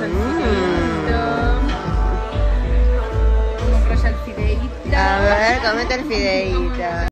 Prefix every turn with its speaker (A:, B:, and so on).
A: el fideíto. ¿Cómo enrolla el fideíto?
B: A ver, comete el fideíto.